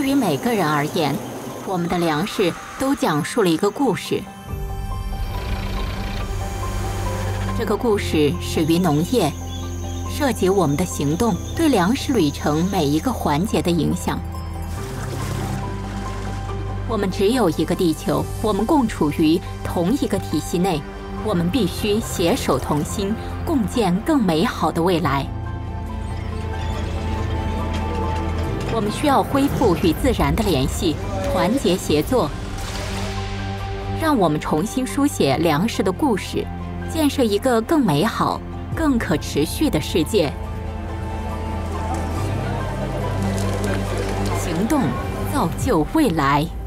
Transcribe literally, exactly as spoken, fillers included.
对于每个人而言，我们的粮食都讲述了一个故事。这个故事始于农业，涉及我们的行动对粮食旅程每一个环节的影响。我们只有一个地球，我们共处于同一个体系内，我们必须携手同心，共建更美好的未来。我们需要恢复与自然的联系，团结协作，让我们重新书写粮食的故事，建设一个更美好、更可持续的世界。行动造就未来。